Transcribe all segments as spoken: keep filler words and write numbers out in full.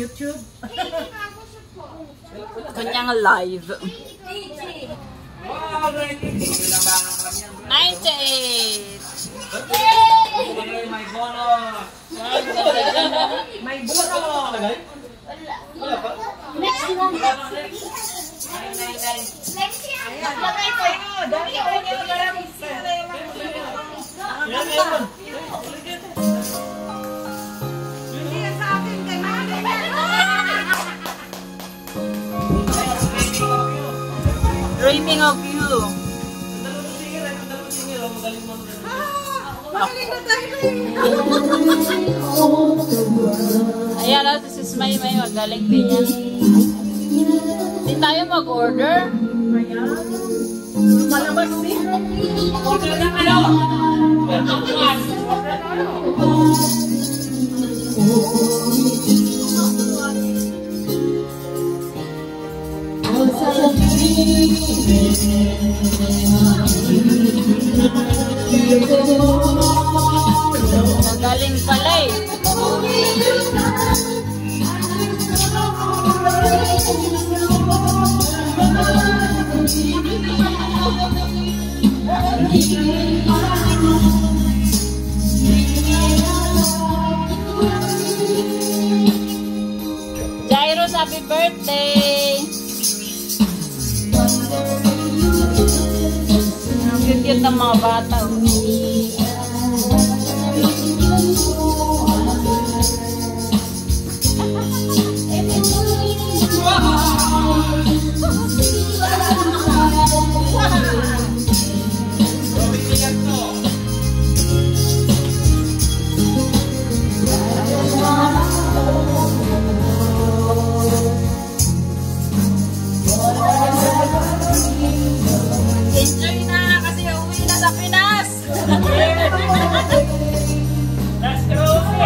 YouTube. Kanyang live. ninety-eight. May bonus. May bonus. Wala pa? Next one. nine nine nine. Next year. Maglagay ko. Dami ko yung maraming sila. Yan, yan. Hindi yan sa akin. Dreaming of you. Magaling na tayo. Ayan na, si Sis May May, magaling din yan. Hindi tayo mag-order. Ayan. Malabas din. Order na kayo. Magaling pala eh. Jairus, happy birthday! Ang cute ng mga bata. Enjoy na kasi uwi na sa Pinas. Let's go.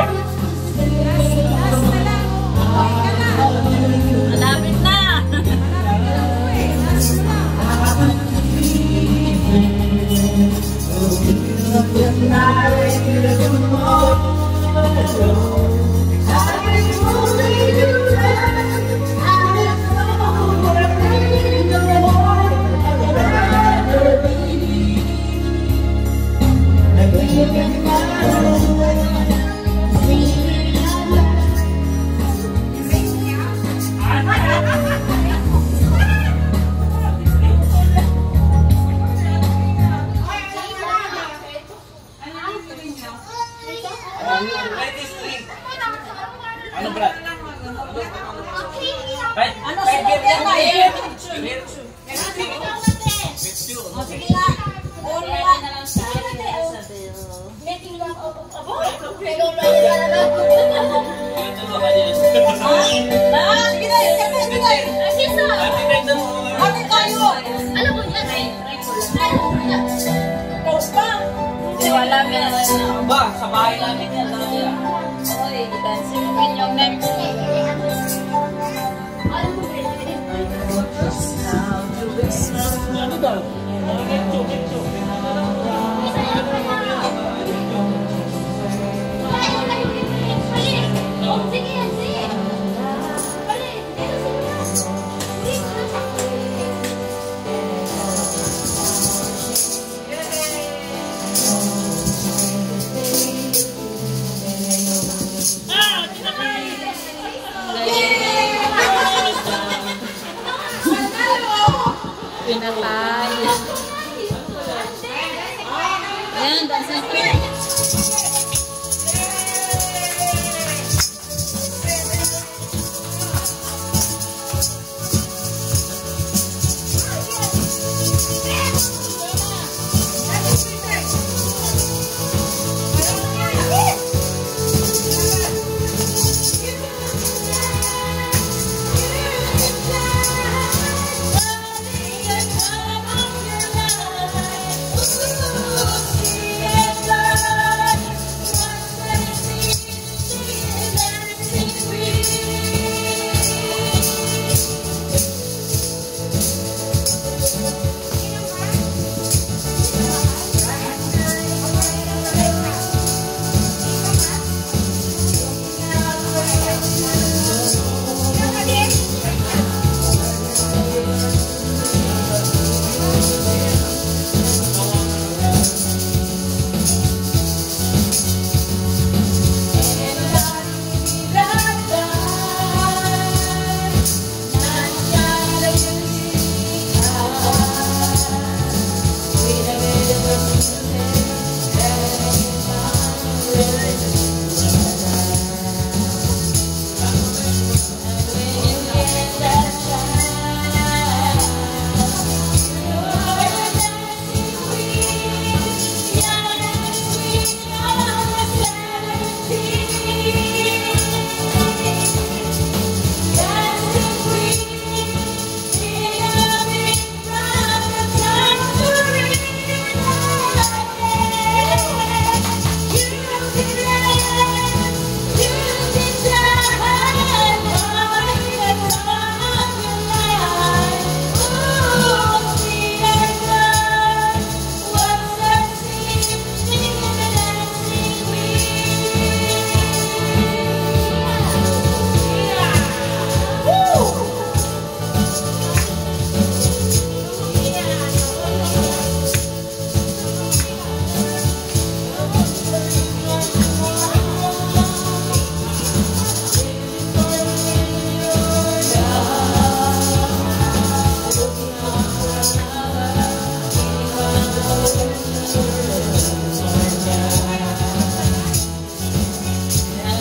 Malapit na. Ano ba? Ano sa kanya tayo? O, sige nga. Uli nga. Meeting lang ako. Abo? Pero lang yan lang. Ah, sige na. Sige na. Asisa. Ate tayo. Alam mo yan eh. Ikaw pa. Wala yan. Ba, sa bahay namin yan. Oy, dancing queen yung next. Ano daw? Sige yan, sige. Balik. Dito Pinatay. Ayan, dancing queen. Yeah.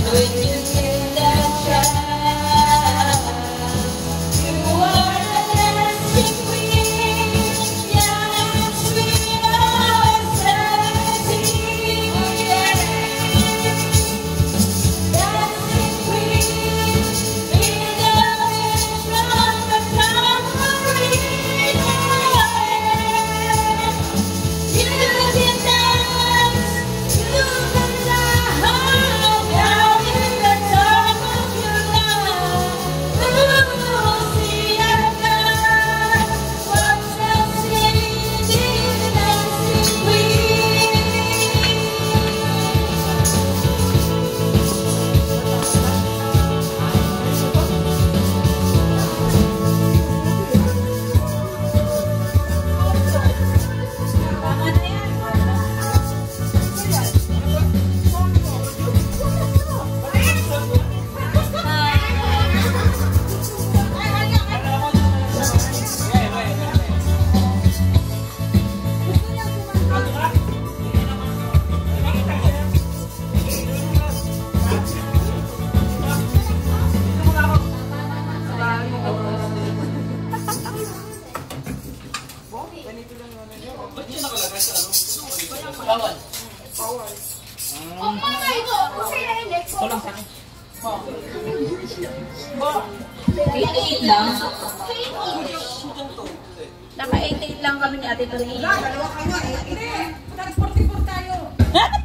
when you get that chance. You are the dancing queen, young, sweet, oh, seventeen. Dancing queen, in the midst of the tambourine. You can dance, you can dive down in the dark of your life. Ooh, see and dance, watch us sing this dancing queen. Tama na yan. Bawal. Oh my God! Kasi yung next Ito lang sa akin. eighty-eight lang. Naka eighty-eight lang kami ni Ate Tony. Dalawa kayo. Eh, hindi. Nag-forty-four tayo.